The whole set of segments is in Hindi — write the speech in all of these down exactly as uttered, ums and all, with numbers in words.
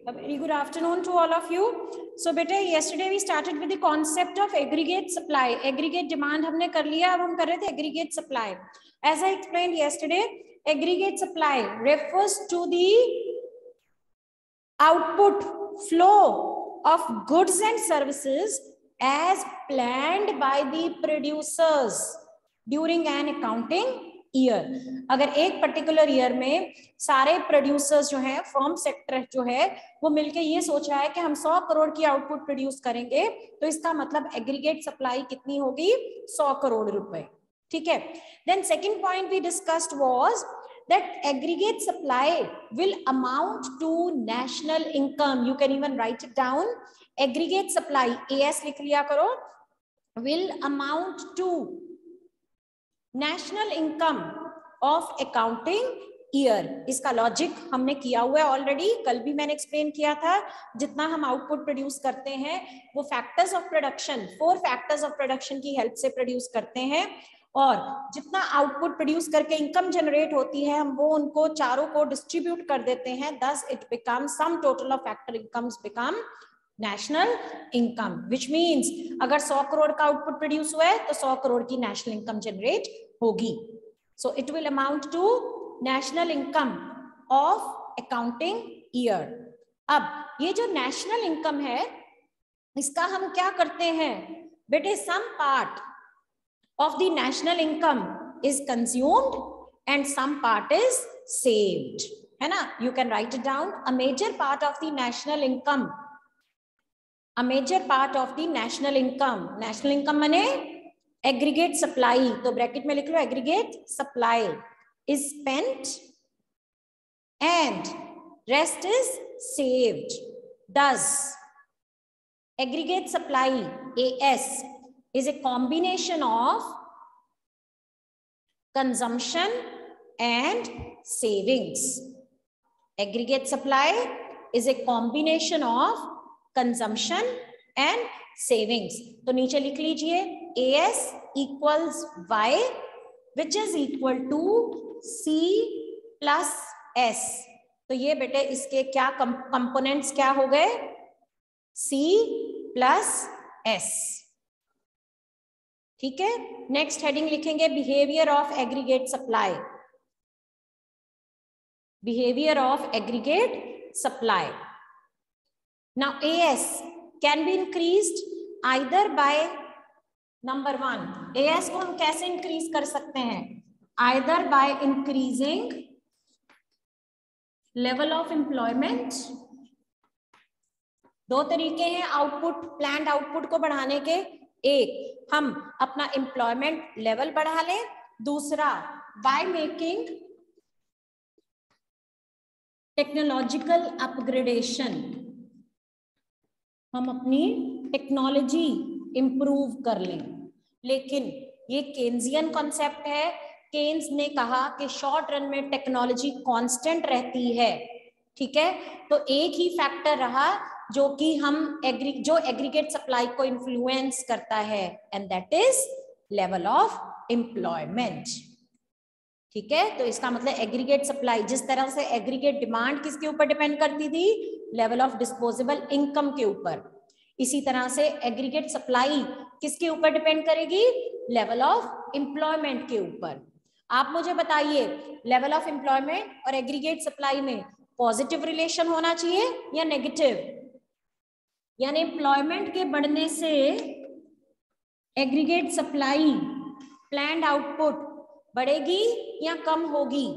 A very good afternoon to all of you. So बेटे yesterday we started with the concept of aggregate supply. Aggregate demand हमने कर लिया, अब हम कर रहे थे aggregate supply. As I explained yesterday, aggregate supply refers to the output flow of goods and services as planned by the producers during an accounting year. अगर एक पर्टिकुलर ईयर में सारे प्रोड्यूसर्स जो हैं, फर्म सेक्टर जो है, वो मिलके ये सोच रहा है कि हम सौ करोड़ की आउटपुट प्रोड्यूस करेंगे, तो इसका मतलब एग्रीगेट सप्लाई कितनी होगी? सौ करोड़ रुपए. ठीक है. Then second point we discussed was that aggregate supply will amount to national income. You can even write it down. Aggregate supply as लिख लिया करो. Will amount to national income of accounting year. इसका लॉजिक हमने किया हुआ है ऑलरेडी, कल भी मैंने एक्सप्लेन किया था. जितना हम आउटपुट प्रोड्यूस करते हैं वो factors of production, four factors of production की हेल्प से प्रोड्यूस करते हैं, और जितना आउटपुट प्रोड्यूस करके इनकम जनरेट होती है हम वो उनको चारों को डिस्ट्रीब्यूट कर देते हैं. Thus it become sum total of factor incomes become national income, which means अगर सौ करोड़ का आउटपुट प्रोड्यूस हुआ है तो सौ करोड़ की नेशनल इनकम जनरेट होगी. So it will amount to national income of accounting year. अब ये जो नेशनल इनकम है इसका हम क्या करते हैं बेटे? Some part of the national income is consumed and some part is saved, है ना? You can write it down. A major part of the national income, a major part of the national income. national income माने aggregate supply, तो ब्रैकेट में लिख लो aggregate supply is spent and rest is saved. Thus aggregate supply A S is a combination of consumption and savings. Aggregate supply is a combination of consumption and savings. तो नीचे लिख लीजिए A S equals Y which is equal to C plus S. तो ये बेटे इसके क्या कंपोनेंट्स क्या हो गए? C plus S. ठीक है. नेक्स्ट हेडिंग लिखेंगे behaviour of aggregate supply. Behaviour of aggregate supply. Now A S can be increased either by number one. A S को हम कैसे इंक्रीज कर सकते हैं? Either by increasing level of employment. दो तरीके हैं आउटपुट, प्लान्ड आउटपुट को बढ़ाने के. एक, हम अपना एम्प्लॉयमेंट लेवल बढ़ा लें. दूसरा, by making technological upgradation, हम अपनी टेक्नोलॉजी इंप्रूव कर लें. लेकिन ये केन्जियन कॉन्सेप्ट है. केन्स ने कहा कि शॉर्ट रन में टेक्नोलॉजी कांस्टेंट रहती है. ठीक है. तो एक ही फैक्टर रहा जो कि हम एग्री जो एग्रीगेट सप्लाई को इन्फ्लुएंस करता है, and that is level of employment. ठीक है. तो इसका मतलब एग्रीगेट सप्लाई, जिस तरह से एग्रीगेट डिमांड किसके ऊपर डिपेंड करती थी? लेवल ऑफ डिस्पोजेबल इनकम के ऊपर. इसी तरह से एग्रीगेट सप्लाई किसके ऊपर डिपेंड करेगी? लेवल ऑफ एम्प्लॉयमेंट के ऊपर. आप मुझे बताइए, लेवल ऑफ एम्प्लॉयमेंट और एग्रीगेट सप्लाई में पॉजिटिव रिलेशन होना चाहिए या नेगेटिव? यानी एम्प्लॉयमेंट के बढ़ने से एग्रीगेट सप्लाई, प्लान्ड आउटपुट बढ़ेगी या कम होगी?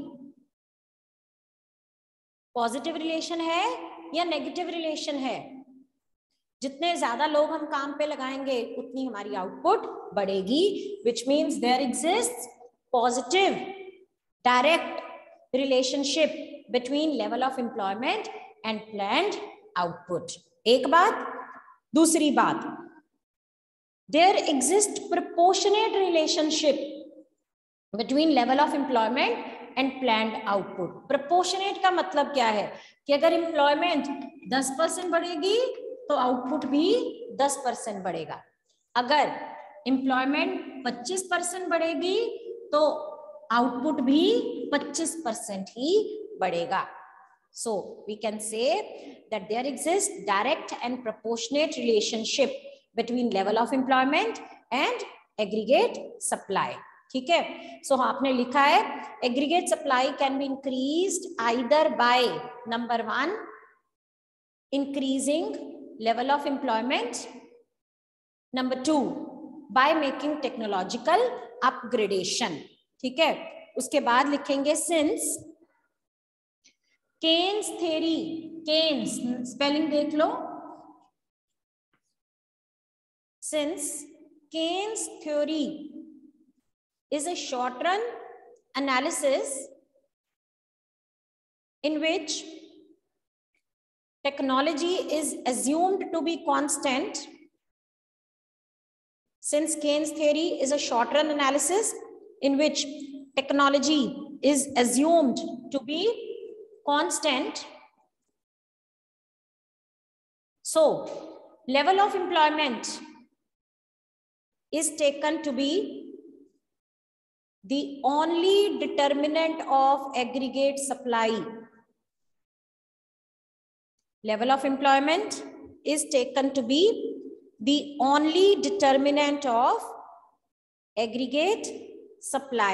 पॉजिटिव रिलेशन है या नेगेटिव रिलेशन है? जितने ज्यादा लोग हम काम पे लगाएंगे उतनी हमारी आउटपुट बढ़ेगी, which means there exists positive direct relationship between level of employment and planned output. एक बात. दूसरी बात, there exist proportionate relationship between level of employment and planned output. Proportionate का मतलब क्या है? कि अगर एम्प्लॉयमेंट दस परसेंट बढ़ेगी तो आउटपुट भी दस परसेंट बढ़ेगा. अगर एम्प्लॉयमेंट पच्चीस परसेंट बढ़ेगी तो आउटपुट भी पच्चीस परसेंट ही बढ़ेगा. So we can say that there exists direct and proportionate relationship between level of employment and aggregate supply. ठीक है, so आपने लिखा है aggregate supply can be increased either by number one increasing level of employment, number two by making technological upgradation. ठीक है, उसके बाद लिखेंगे since Keynes theory, Keynes spelling देख लो, since Keynes theory is a short run analysis in which technology is assumed to be constant. Since Keynes theory is a short run analysis in which technology is assumed to be constant, so level of employment is taken to be the only determinant of aggregate supply. Level of employment is taken to be the only determinant of aggregate supply.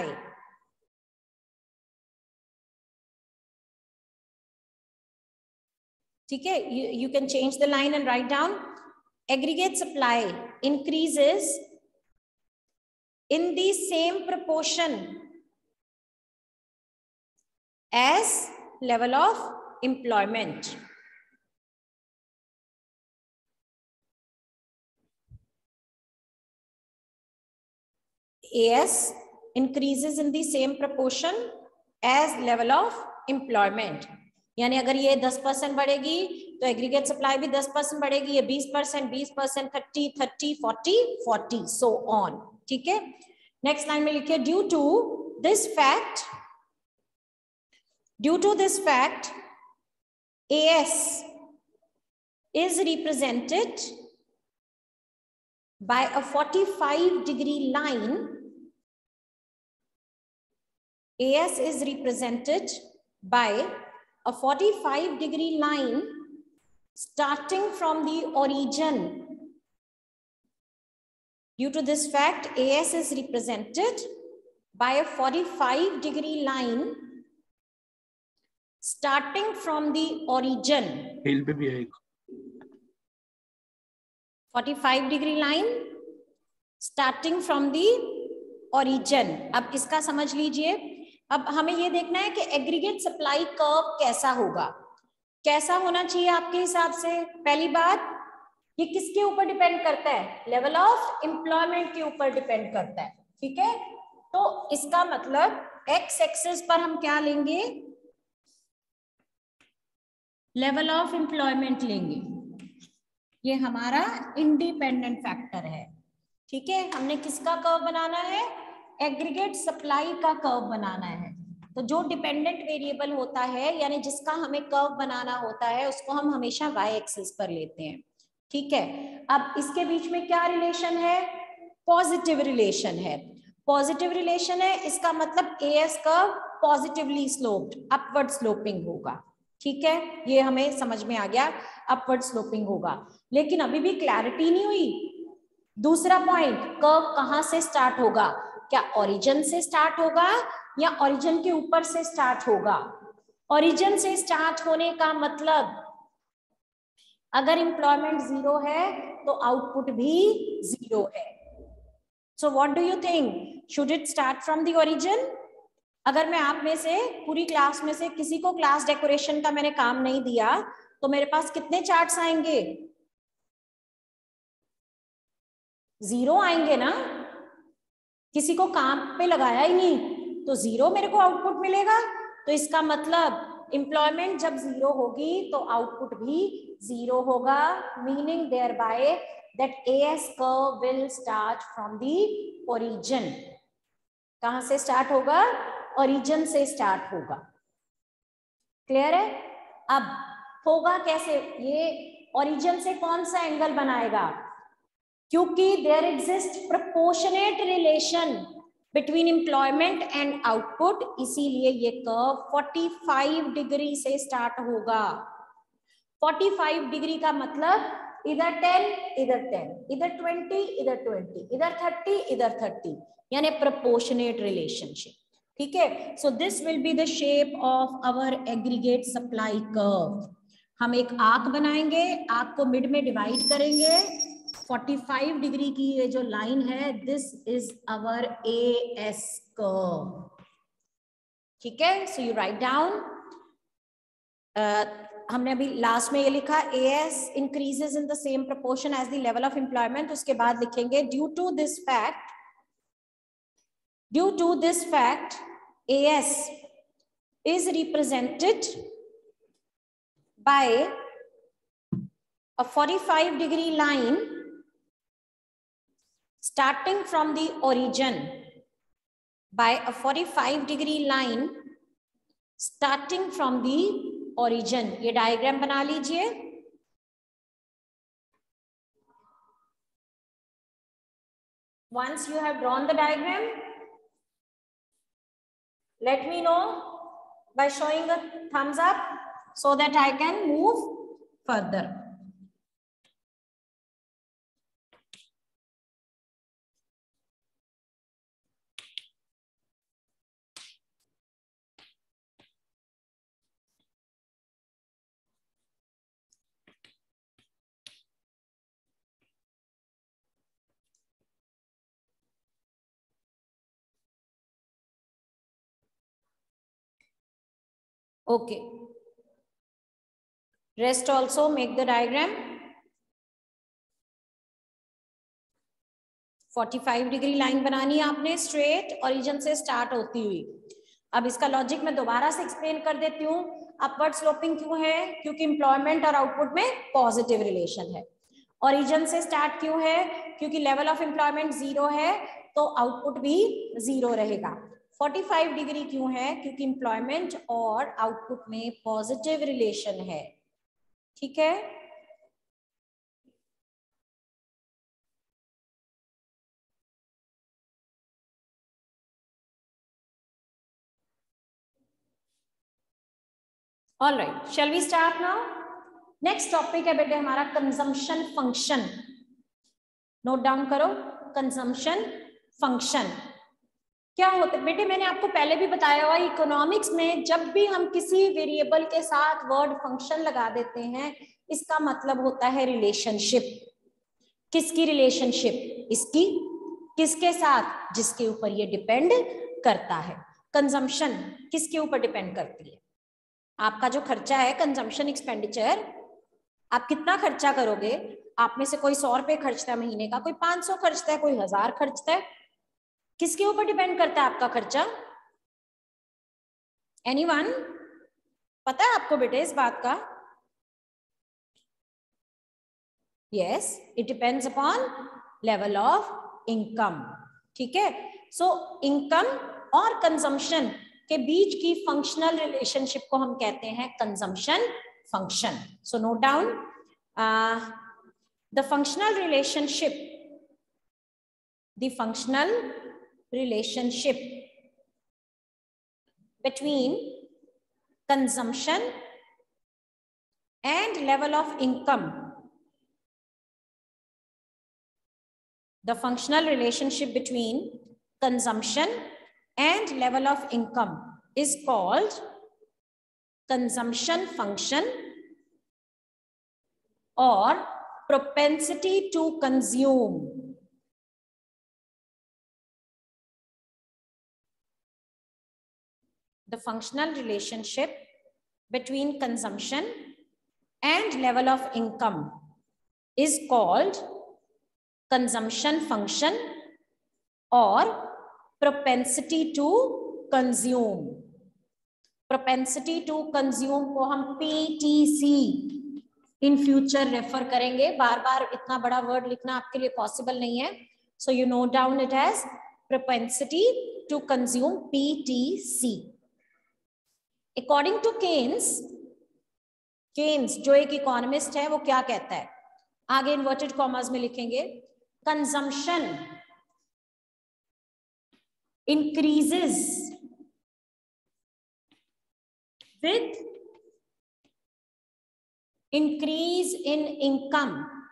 ठीक है, you, you can change the line and write down aggregate supply increases in the same proportion as level of employment. A S increases in the same proportion as level of employment. यानी अगर ये दस परसेंट बढ़ेगी तो एग्रीगेट सप्लाई भी दस परसेंट बढ़ेगी, ये बीस परसेंट, बीस percent, thirty, thirty, forty, forty, so on. ठीक है, नेक्स्ट लाइन में लिखिए due to this fact, due to this fact A S is represented by a forty-five degree line. A S is represented by a forty-five degree line starting from the origin. Due to this fact, A S is represented by a forty-five degree line starting from the origin. Hill पे भी आएगा. forty-five degree line starting from the origin. अब इसका समझ लीजिए. अब हमें ये देखना है कि एग्रीगेट सप्लाई कर्व कैसा होगा, कैसा होना चाहिए आपके हिसाब से. पहली बात, ये किसके ऊपर डिपेंड करता है? लेवल ऑफ एम्प्लॉयमेंट के ऊपर डिपेंड करता है. ठीक है, तो इसका मतलब एक्स एक्सिस पर हम क्या लेंगे? लेवल ऑफ एम्प्लॉयमेंट लेंगे. ये हमारा इंडिपेंडेंट फैक्टर है. ठीक है, हमने किसका कर्व बनाना है? एग्रीगेट सप्लाई का कर्व बनाना है. तो जो डिपेंडेंट वेरिएबल होता है यानी जिसका हमें कर्व बनाना होता है उसको हम हमेशा वाई एक्सिस पर लेते हैं. ठीक है, अब इसके बीच में क्या रिलेशन है? पॉजिटिव रिलेशन है. पॉजिटिव रिलेशन है, इसका मतलब A S curve positively sloped, upward sloping होगा. ठीक है, ये हमें समझ में आ गया, अपवर्ड स्लोपिंग होगा. लेकिन अभी भी क्लैरिटी नहीं हुई. दूसरा पॉइंट, कर्व कहां से स्टार्ट होगा? क्या ओरिजिन से स्टार्ट होगा या ओरिजिन के ऊपर से स्टार्ट होगा? ओरिजिन से स्टार्ट होने का मतलब अगर एम्प्लॉयमेंट जीरो है तो आउटपुट भी जीरो है. So what do you think, should it start from the origin? अगर मैं आप में से पूरी क्लास में से किसी को क्लास डेकोरेशन का मैंने काम नहीं दिया तो मेरे पास कितने चार्ट्स आएंगे? जीरो आएंगे ना. किसी को काम पे लगाया ही नहीं तो जीरो मेरे को आउटपुट मिलेगा. तो इसका मतलब एम्प्लॉयमेंट जब जीरो होगी तो आउटपुट भी जीरो होगा, meaning thereby that A S curve will start from the origin. कहां से स्टार्ट होगा? ओरिजिन से स्टार्ट होगा. क्लियर है? अब होगा कैसे? ये ओरिजिन से कौन सा एंगल बनाएगा? क्योंकि there exist proportionate relation between employment and output, इसीलिए ये कर्व पैंतालीस डिग्री से स्टार्ट होगा। पैंतालीस डिग्री का मतलब इधर टेन इधर टेन, इधर ट्वेंटी इधर ट्वेंटी, इधर थर्टी इधर थर्टी, यानी प्रोपोर्शनेट रिलेशनशिप। ठीक है, so this will be the shape of our aggregate supply curve. हम एक आर्क बनाएंगे, आर्क को मिड में डिवाइड करेंगे, पैंतालीस डिग्री की ये जो लाइन है, this is our A S curve. ठीक है, सो यू राइट डाउन, हमने अभी लास्ट में ये लिखा A S increases in the same proportion as the level of employment. उसके बाद लिखेंगे due to this fact, due to this fact A S is represented by a forty-five degree line starting from the origin, by a forty-five degree line starting from the origin। ये डायग्राम बना लीजिए। Once you have drawn the diagram, let me know by showing a thumbs up so that I can move further. Okay, rest also make the diagram। पैंतालीस डिग्री लाइन बनानी है आपने, स्ट्रेट ओरिजिन से स्टार्ट होती हुई। अब इसका लॉजिक मैं दोबारा से एक्सप्लेन कर देती हूँ। अपवर्ड स्लोपिंग क्यों है? क्योंकि एम्प्लॉयमेंट और आउटपुट में पॉजिटिव रिलेशन है। ओरिजिन से स्टार्ट क्यों है? क्योंकि लेवल ऑफ एम्प्लॉयमेंट जीरो है तो आउटपुट भी जीरो रहेगा। पैंतालीस डिग्री क्यों है? क्योंकि एम्प्लॉयमेंट और आउटपुट में पॉजिटिव रिलेशन है। ठीक है, all right, shall we start now. Next topic है बेटे हमारा कंजम्पशन फंक्शन। नोट डाउन करो, कंजम्पशन फंक्शन क्या होता है बेटे? मैंने आपको पहले भी बताया हुआ, इकोनॉमिक्स में जब भी हम किसी वेरिएबल के साथ वर्ड फंक्शन लगा देते हैं, इसका मतलब होता है रिलेशनशिप। किसकी रिलेशनशिप? इसकी। किसके साथ? जिसके ऊपर ये डिपेंड करता है। कंजम्पशन किसके ऊपर डिपेंड करती है? आपका जो खर्चा है, कंजम्पशन एक्सपेंडिचर, आप कितना खर्चा करोगे? आप में से कोई सौ रुपए खर्चता है महीने का, कोई पांच सौ खर्चता है, कोई हजार खर्चता है। किसके ऊपर डिपेंड करता है आपका खर्चा? एनीवन? पता है आपको बेटे इस बात का? Yes, it depends upon level of income. ठीक है, सो इनकम और कंजम्पशन के बीच की फंक्शनल रिलेशनशिप को हम कहते हैं consumption function. So note down the functional relationship, the functional relationship between consumption and level of income. The functional relationship between consumption and level of income is called consumption function or propensity to consume. The functional relationship between consumption and level of income is called consumption function or propensity to consume. Propensity to consume को हम P T C in future refer करेंगे। बार बार इतना बड़ा वर्ड लिखना आपके लिए पॉसिबल नहीं है, so you note down it as propensity to consume P T C. According to Keynes, Keynes जो एक इकोनॉमिस्ट है, वो क्या कहता है? आगे इन्वर्टेड कॉमर्स में लिखेंगे, consumption increases with increase in income.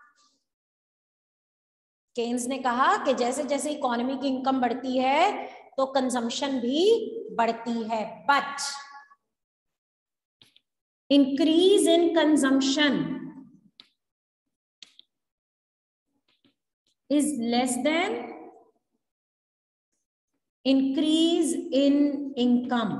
Keynes ने कहा कि जैसे जैसे इकोनॉमी की इनकम बढ़ती है तो कंजम्पशन भी बढ़ती है, but increase in consumption is less than increase in income.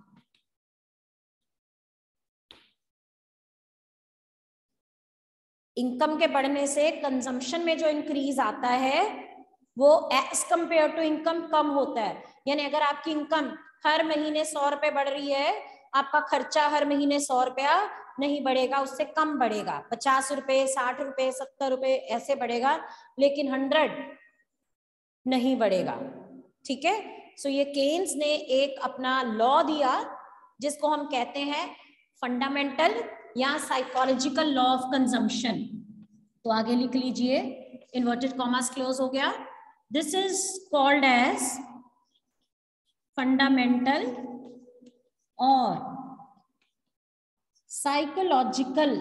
Income के बढ़ने से कंजम्पशन में जो इंक्रीज आता है वो एज कंपेयर टू इनकम कम होता है. यानी अगर आपकी इनकम हर महीने सौ रुपए बढ़ रही है, आपका खर्चा हर महीने सौ रुपया नहीं बढ़ेगा, उससे कम बढ़ेगा, पचास रुपए, साठ रुपए, सत्तर रुपए ऐसे बढ़ेगा, लेकिन हंड्रेड नहीं बढ़ेगा. ठीक है. सो ये केन्स ने एक अपना लॉ दिया जिसको हम कहते हैं फंडामेंटल या साइकोलॉजिकल लॉ ऑफ कंजम्पशन. तो आगे लिख लीजिए, इन्वर्टेड कॉमास क्लोज हो गया. This is called as fundamental और साइकोलॉजिकल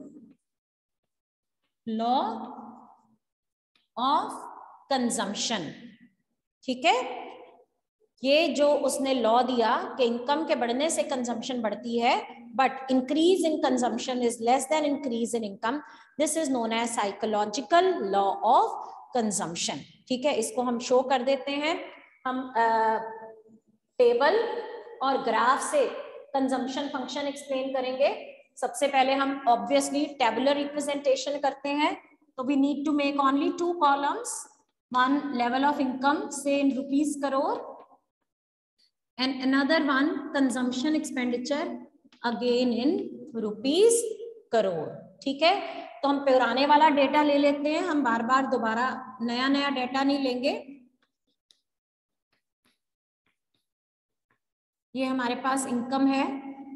लॉ ऑफ कंजम्पशन. ठीक है. ये जो उसने लॉ दिया कि इनकम के बढ़ने से कंजम्पशन बढ़ती है, but increase in consumption is less than increase in income. This is known as psychological law of consumption. ठीक है. इसको हम शो कर देते हैं. हम टेबल और ग्राफ से कंजम्पशन फंक्शन एक्सप्लेन करेंगे. सबसे पहले हम ऑब्वियसली टेबुलर रिप्रेजेंटेशन करते हैं, तो we need to make only two columns. One level of income से in rupees crore, and another one consumption expenditure again in rupees crore. ठीक है. तो हम पुराने वाला डेटा ले लेते हैं, हम बार बार दोबारा नया नया डेटा नहीं लेंगे. ये हमारे पास इनकम है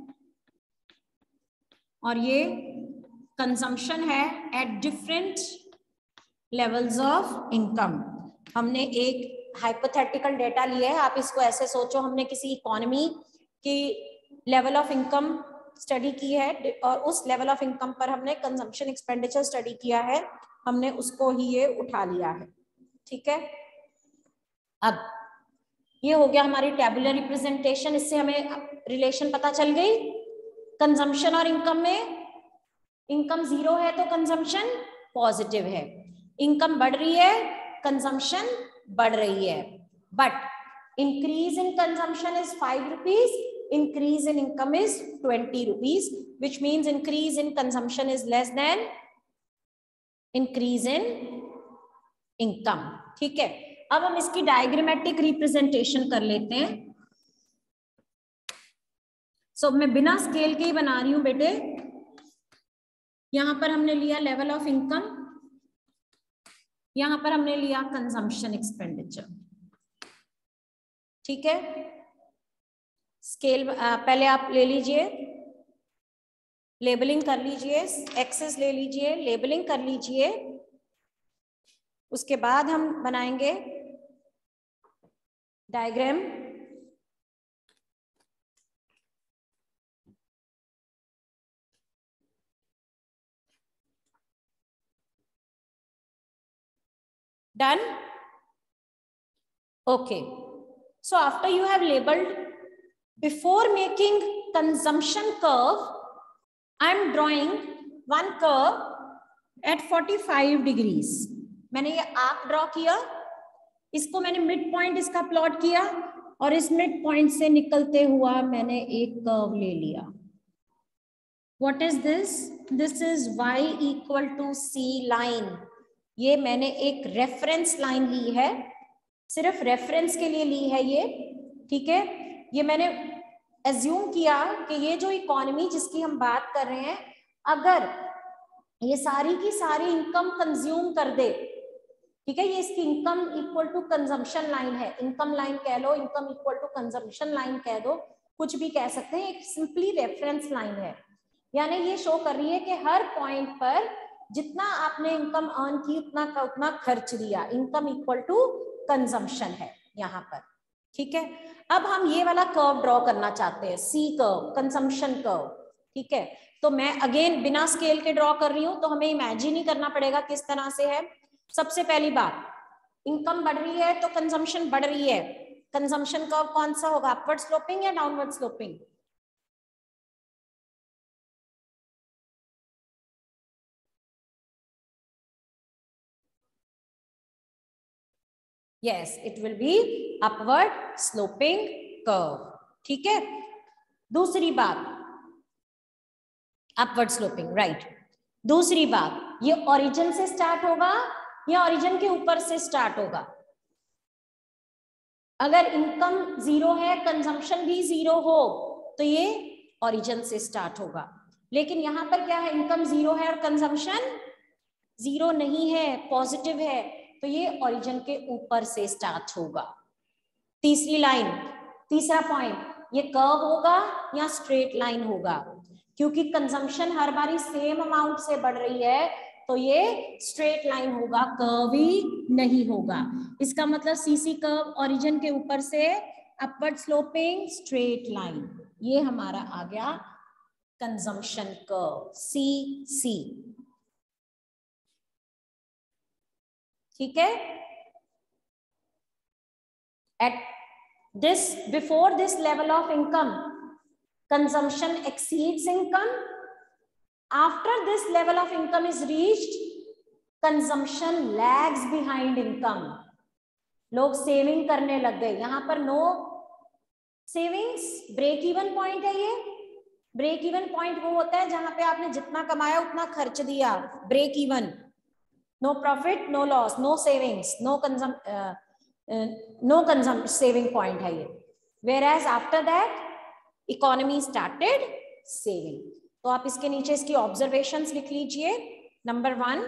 और ये कंजम्पशन है at different levels of income. हमने एक हाइपोथेटिकल डेटा लिया है. आप इसको ऐसे सोचो, हमने किसी इकोनॉमी की लेवल ऑफ इनकम स्टडी की है और उस लेवल ऑफ इनकम पर हमने कंजम्पशन एक्सपेंडिचर स्टडी किया है, हमने उसको ही ये उठा लिया है. ठीक है. अब ये हो गया हमारी टेबुलर रिप्रेजेंटेशन. इससे हमें रिलेशन पता चल गई. कंजम्पशन और इनकम में इनकम जीरो है तो कंजम्पशन पॉजिटिव है, इनकम बढ़ रही है, कंजम्पशन बढ़ रही है. But increase in consumption is five rupees, increase in income is twenty rupees, which means increase in consumption is less than increase in income. ठीक है. अब हम इसकी डायग्रामेटिक रिप्रेजेंटेशन कर लेते हैं. सो so, मैं बिना स्केल के ही बना रही हूं बेटे. यहां पर हमने लिया लेवल ऑफ इनकम, यहां पर हमने लिया कंजम्पशन एक्सपेंडिचर. ठीक है. स्केल पहले आप ले लीजिए, लेबलिंग कर लीजिए, एक्सेस ले लीजिए, लेबलिंग कर लीजिए. उसके बाद हम बनाएंगे diagram. Done? Okay. So after you have labeled, before making consumption curve, I am drawing one curve at forty-five degrees. मैंने ये आर्क ड्रॉ किया, इसको मैंने मिड पॉइंट इसका प्लॉट किया और इस मिड पॉइंट से निकलते हुआ मैंने एक कर्व ले लिया. What is this? This is y equal to c line. ये मैंने एक रेफरेंस लाइन ली है, सिर्फ रेफरेंस के लिए ली है ये. ठीक है. ये मैंने एज्यूम किया कि ये जो इकोनॉमी जिसकी हम बात कर रहे हैं, अगर ये सारी की सारी इनकम कंज्यूम कर दे, ठीक है, ये इसकी income equal to consumption line है, इनकम लाइन कह लो, income equal to consumption line कह दो, कुछ भी कह सकते हैं, एक सिंपली रेफरेंस लाइन है. यानी ये शो कर रही है कि हर पॉइंट पर जितना आपने इनकम अर्न की उतना का उतना खर्च दिया. इनकम इक्वल टू कंजम्पशन है यहाँ पर. ठीक है, अब हम ये वाला कर्व ड्रॉ करना चाहते हैं, सी कर्व, कंजम्पशन कर्व। ठीक है, तो मैं अगेन बिना स्केल के ड्रॉ कर रही हूं, तो हमें इमेजिन ही करना पड़ेगा किस तरह से है। सबसे पहली बात, इनकम बढ़ रही है तो कंजम्पशन बढ़ रही है। कंजम्पशन कर्व कौन सा होगा, अपवर्ड स्लोपिंग या downward sloping? Yes, it will be upward sloping curve. ठीक है, दूसरी बात, upward sloping, right. दूसरी बात, ये ओरिजिन से स्टार्ट होगा या ओरिजिन के ऊपर से स्टार्ट होगा? अगर इनकम जीरो है, कंजम्पशन भी जीरो हो, तो ये ओरिजिन से स्टार्ट होगा। लेकिन यहां पर क्या है, इनकम जीरो है और कंजम्पशन जीरो नहीं है, पॉजिटिव है, तो ये ओरिजिन के ऊपर से स्टार्ट होगा। तीसरी लाइन, तीसरा पॉइंट, ये कर्व होगा या स्ट्रेट लाइन होगा? क्योंकि कंजम्पशन हर बारी सेम अमाउंट से बढ़ रही है, तो ये स्ट्रेट लाइन होगा, कर्व ही नहीं होगा। इसका मतलब सीसी कर्व ओरिजिन के ऊपर से अपवर्ड स्लोपिंग स्ट्रेट लाइन, ये हमारा आ गया कंजम्पशन कर्व, सी सी। ठीक है, at this before this level of income consumption exceeds income, after this level of income is reached consumption lags behind income। लोग सेविंग करने लग गए, यहां पर no savings, break even point है ये। ब्रेक इवन पॉइंट वो होता है जहां पे आपने जितना कमाया उतना खर्च दिया, break even, no profit no loss, no savings, no कंजम नो कंजम सेविंग पॉइंट है ये। Whereas after that economy started saving. तो आप इसके नीचे इसकी ऑब्जर्वेशंस लिख लीजिए। Number one,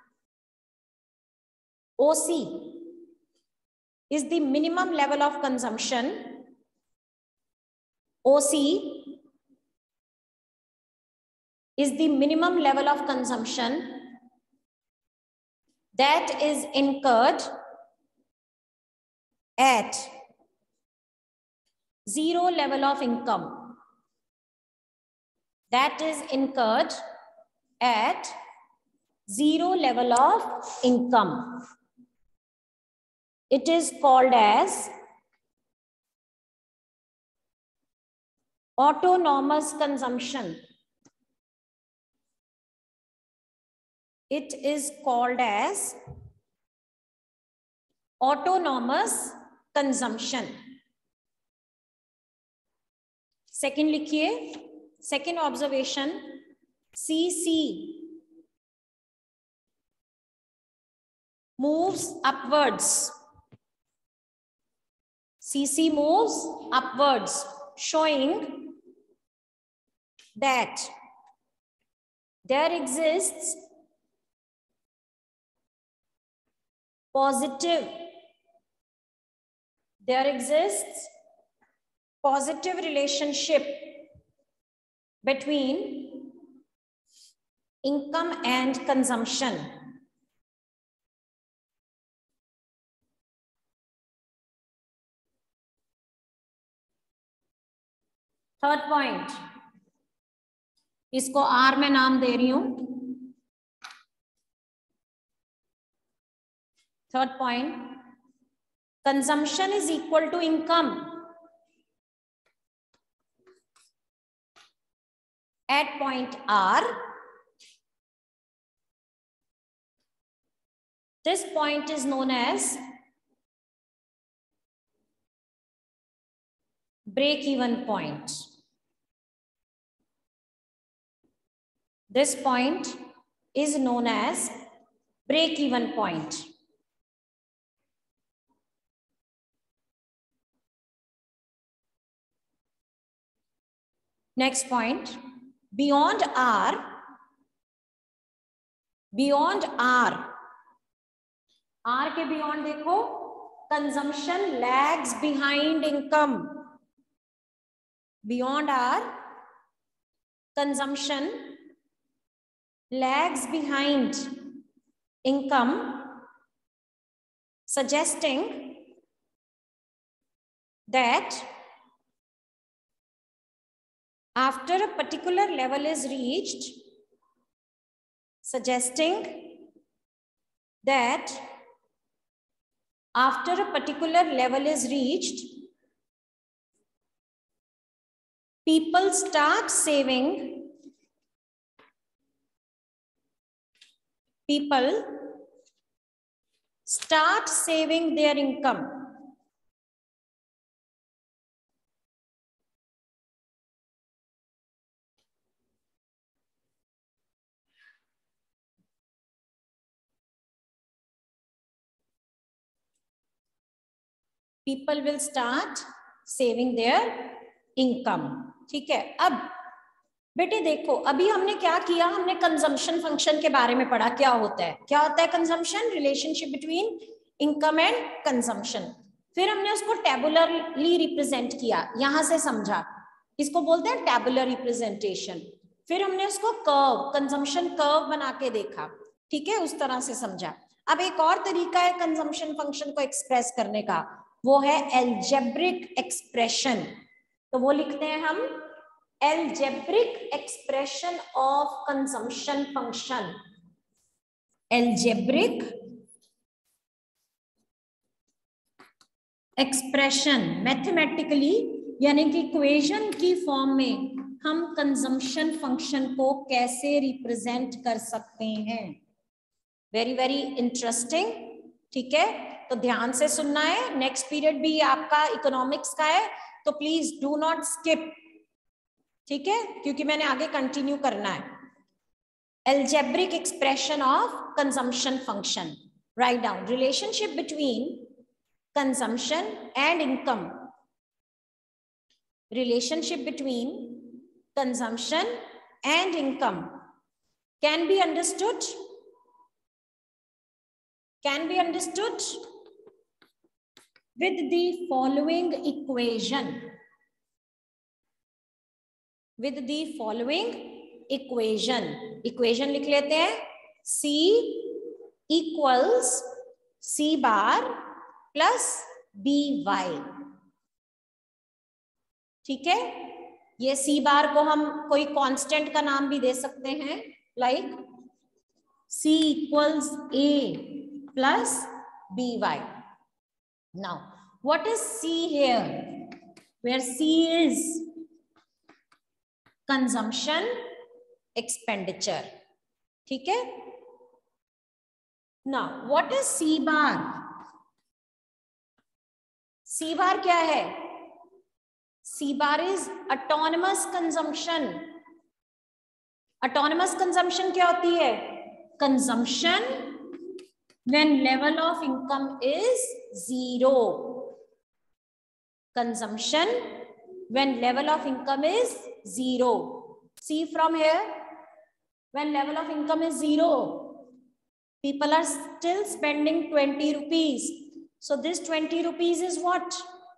O C is the minimum level of consumption. O C is the minimum level of consumption that is incurred at zero level of income. That is incurred at zero level of income. It is called as autonomous consumption. It is called as autonomous consumption. Second लिखिए, second observation, C C moves upwards. C C moves upwards, showing that there exists positive, there exists positive relationship between income and consumption. Third point, इसको आर में नाम दे रही हूं। Third point, consumption is equal to income at point R. This point is known as break-even point. This point is known as break-even point. Next point, beyond R, beyond R, R के beyond देखो, consumption lags behind income. Beyond R, consumption lags behind income, suggesting that after a particular level is reached, suggesting that after a particular level is reached, people start saving, people start saving their income. People will start saving their income. ठीक है, अब बेटे देखो, अभी हमने क्या किया, हमने कंजम्पशन फंक्शन के बारे में पढ़ा. क्या होता है, क्या होता है consumption? Relationship between income and consumption. फिर हमने उसको टेबुलरली रिप्रेजेंट किया, यहां से समझा, इसको बोलते हैं टेबुलर रिप्रेजेंटेशन. फिर हमने उसको कर्व, कंजम्पशन कर्व बना के देखा. ठीक है, उस तरह से समझा. अब एक और तरीका है कंजम्पशन फंक्शन को एक्सप्रेस करने का, वो है एल्जेब्रिक एक्सप्रेशन. तो वो लिखते हैं हम algebraic expression of consumption function. Algebraic expression mathematically, यानी कि इक्वेशन की फॉर्म में हम कंजम्पशन फंक्शन को कैसे रिप्रेजेंट कर सकते हैं. Very very interesting. ठीक है, तो ध्यान से सुनना है. नेक्स्ट पीरियड भी आपका इकोनॉमिक्स का है, तो प्लीज डू नॉट स्किप. ठीक है, क्योंकि मैंने आगे कंटिन्यू करना है. Algebraic expression of consumption function. Write down relationship between consumption and income. Relationship between consumption and income can be understood, can be understood with the following equation, with the following equation. equation लिख लेते हैं. C equals C bar plus B Y. ठीक है, ये सी बार को हम कोई कांस्टेंट का नाम भी दे सकते हैं, like C equals A plus B Y. Now what is C here, where C is consumption expenditure. ठीक है, now what is C bar. C bar क्या है? C bar is autonomous consumption. Autonomous consumption क्या होती है? Consumption when level of income is zero. Consumption when level of income is zero. C from here, when level of income is zero, people are still spending twenty rupees. So this twenty rupees is what?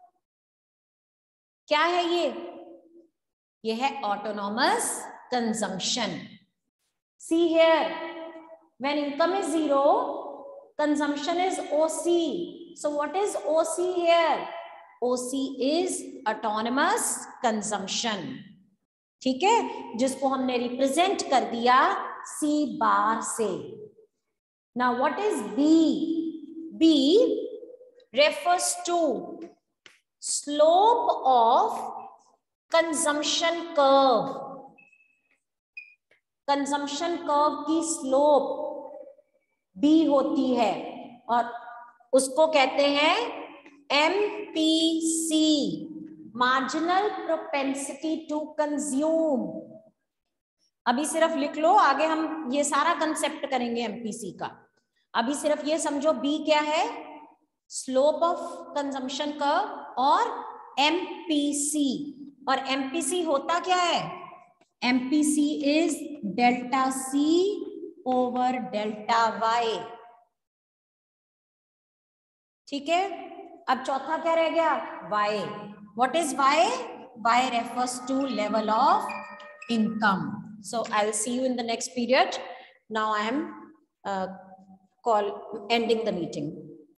क्या है ये? ये है autonomous consumption. See here, when income is zero, consumption is O C. So what is O C here? O C is autonomous consumption. ठीक है, जिसको हमने रिप्रेजेंट कर दिया C बार से. Now what is B? B refers to slope of consumption curve. Consumption curve की slope B होती है और उसको कहते हैं M P C, marginal propensity to consume. अभी सिर्फ लिख लो, आगे हम ये सारा कंसेप्ट करेंगे M P C का. अभी सिर्फ ये समझो B क्या है, स्लोप ऑफ कंजम्पशन कर्व, और M P C. और M P C होता क्या है? M P C is delta C over delta Y. ठीक है, अब चौथा क्या रह गया? Y. What is Y? Y refers to level of income. So I'll see you in the next period. Now I am uh, call ending the meeting.